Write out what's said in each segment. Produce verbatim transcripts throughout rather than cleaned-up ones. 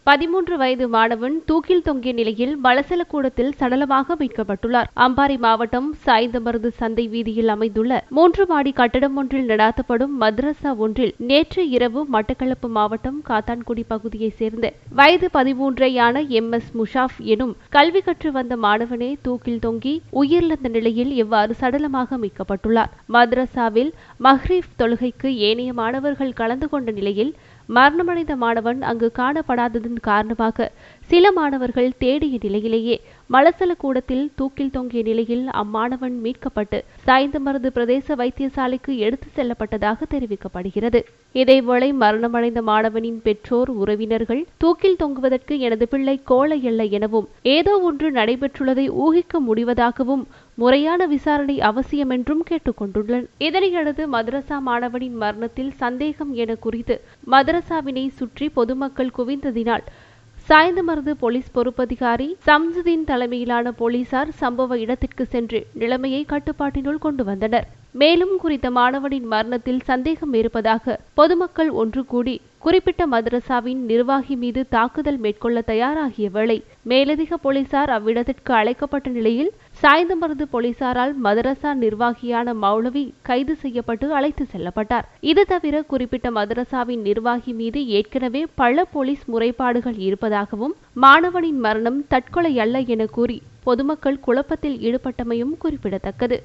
பதிமூன்று வயது மாணவன் தூக்கில் தொங்கிய நிலையில் மலசலக்கூடத்தில் சடலமாக மீட்கப்பட்டுள்ளார். அம்பாறை மாவட்டம் சாய்ந்தமருது சந்தை வீதியில் அமைந்துள்ள மூன்று மாடி கட்டடம் ஒன்றில் நடாத்தப்படும் மദ്രസா ஒன்றில் நேற்று இரவு மட்டக்களப்பு மாவட்டம் காத்தான்குடி பகுதியைச் சேர்ந்த வயது பதிமூன்றையான எம் எஸ் முஷாப் எனும் கல்வி கற்று வந்த மாணவனே தூக்கில் தொங்கி உயிரிழந்த நிலையில் இவ்வாறு சடலமாக மீட்கப்பட்டுள்ளார். மദ്രസാவில் மஹ்ரிப் தொழுகைக்கு ஏனைய மாணவர்கள் கலந்து கொண்ட நிலையில் மரணமடைந்த மாணவன் அங்கு காணப்படாததன் காரணமாக சில மாணவர்கள் தேடிய நிலையிலேயே மலசலக்கூடத்தில் தூக்கில் தொங்கிய நிலையில் அம்மாணவன் மீட்கப்பட்டு சாய்ந்தமருது பிரதேச வைத்தியசாலைக்கு எடுத்து செல்லப்பட்டதாக தெரிவிக்கப்படுகிறது. இதேவேளை மரணமடைந்த மாணவனின் பெற்றோர் உறவினர்கள் தூக்கில் தொங்குவதற்கு எனது பிள்ளை கோழை அல்ல எனவும் ஏதோ ஒன்று நடைபெற்றுள்ளதை ஊகிக்க முடிவதாகவும் முறையான விசாரணை அவசியம் என்றும் கேட்டுக் கொண்டுள்ளனர். இதனையடுத்து மദ്രസா மாணவனின் மரணத்தில் சந்தேகம் என குறித்து மദ്രസാவினை சுற்றி பொதுமக்கள் குவிந்ததினால் சாய்ந்தமருது போலீஸ் பொறுப்பதிகாரி சம்சுதீன் தலைமையிலான போலீசார் சம்பவ இடத்திற்கு சென்று நிலைமையை கட்டுப்பாட்டினுள் கொண்டு வந்தனர். மேலும் குறித்த மாணவனின் மரணத்தில் சந்தேகம் இருப்பதாக பொதுமக்கள் ஒன்று கூடி குறிப்பிட்ட மദ്രസാவின் நிர்வாகி மீது தாக்குதல் மேற்கொள்ள தயாராகிய வேளை மேலதிக போலீசார் அவ்விடத்திற்கு அழைக்கப்பட்ட நிலையில் சாய்ந்தமருது போலீசாரால் மദ്രസா நிர்வாகியான மௌலவி கைது செய்யப்பட்டு அழைத்து செல்லப்பட்டார். இது தவிர குறிப்பிட்ட மദ്രസാவின் நிர்வாகி மீது ஏற்கனவே பல போலீஸ் முறைப்பாடுகள் இருப்பதாகவும் மாணவனின் மரணம் தற்கொலை அல்ல என கூறி பொதுமக்கள் குழப்பத்தில் ஈடுபட்டமையும் குறிப்பிடத்தக்கது.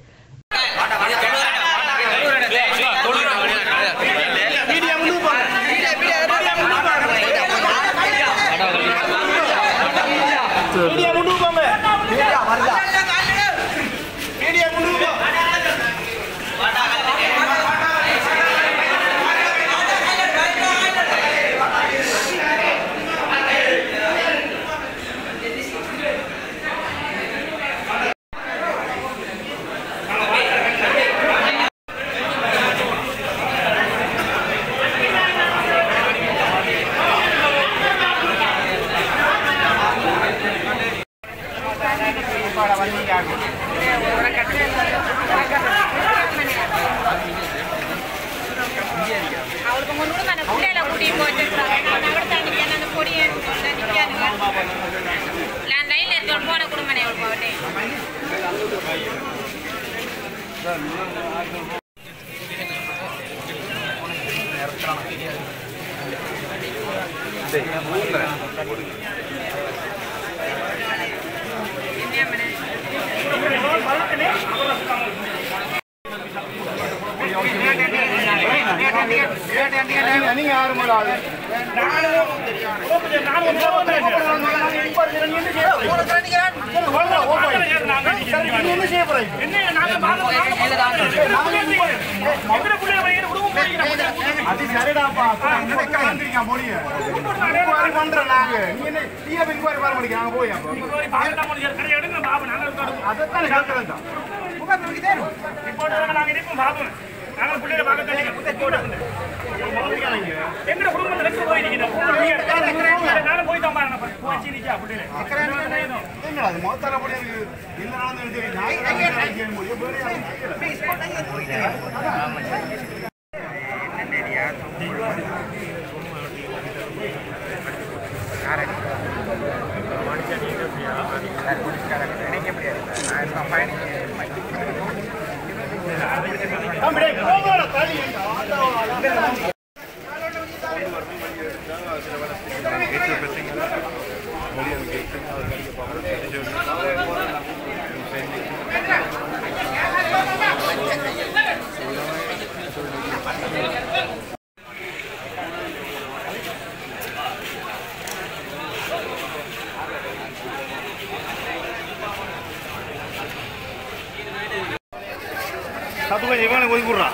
Satu aja mana gue kurang.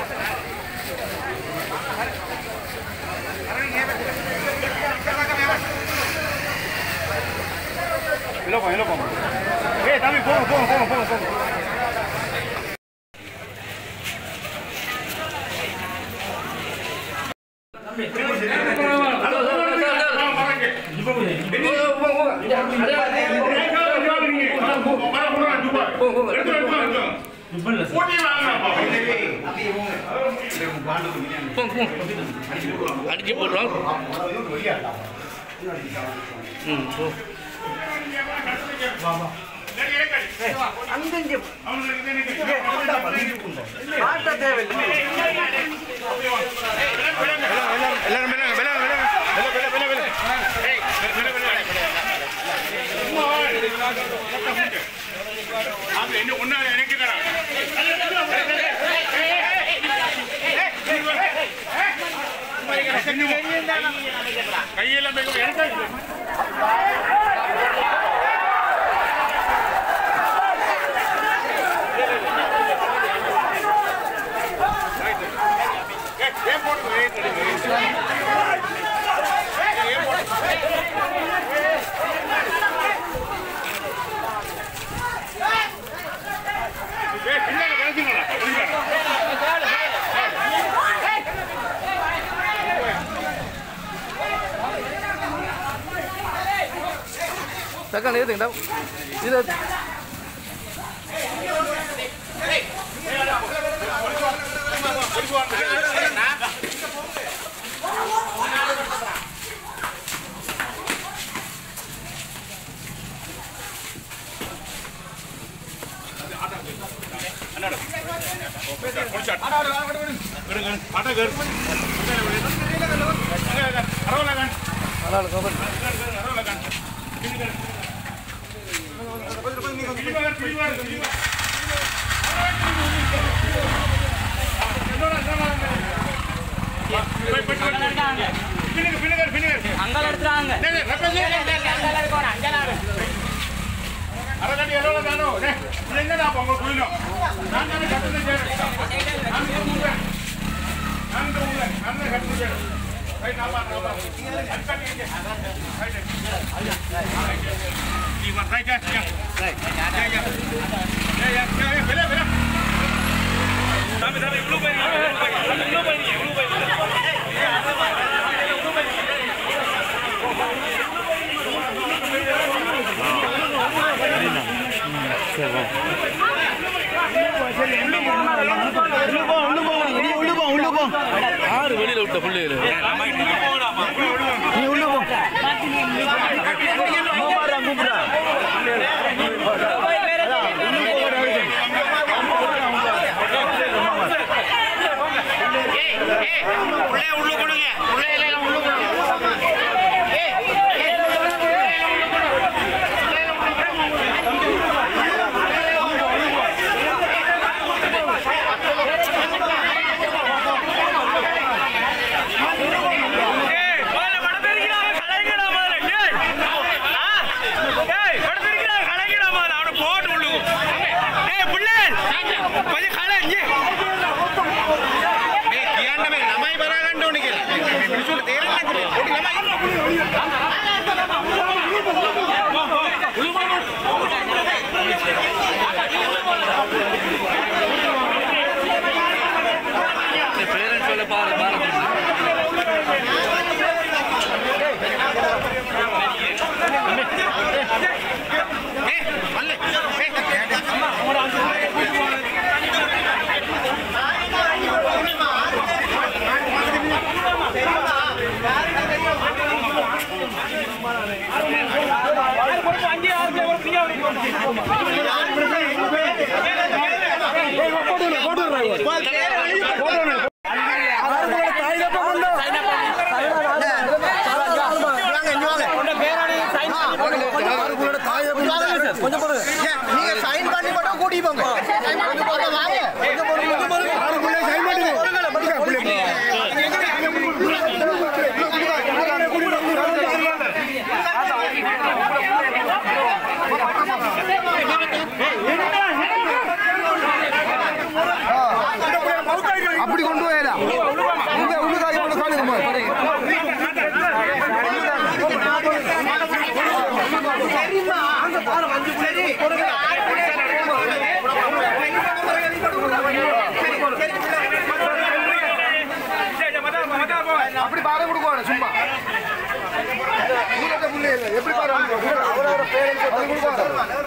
Hello, hello, hello. Eh, también pongo, pongo, pongo, pongo, pongo. அடிச்சு போடுறோம். ம் போ வா வா அங்கங்க ஆட்ட தேவையில்லை எல்லாரும் மேல மேல மேல மேல மேல மேல ஏய் மேல மேல ஆமா என்ன ஒண்ணா எனக்கு தரா கையெல்லாம் எனக்கு Tekan itu tinggal. Itu. ஆறு வெளியில விட்ட பிள்ளைகள் நீ உள்ள போ கூப்பிடா உள்ள கொடுங்க அப்படி கொண்டு போயடா உங்க உள்ளுக்காக கொண்டு காணுங்க சரிமா அங்க பாரு வந்து சரி அப்படி பாரு கொடுக்கணும் சும்மா ஊரட்ட புள்ளை எப்படி பாரு அவரோட பேரண்ட்ஸ் கொடுக்கணும்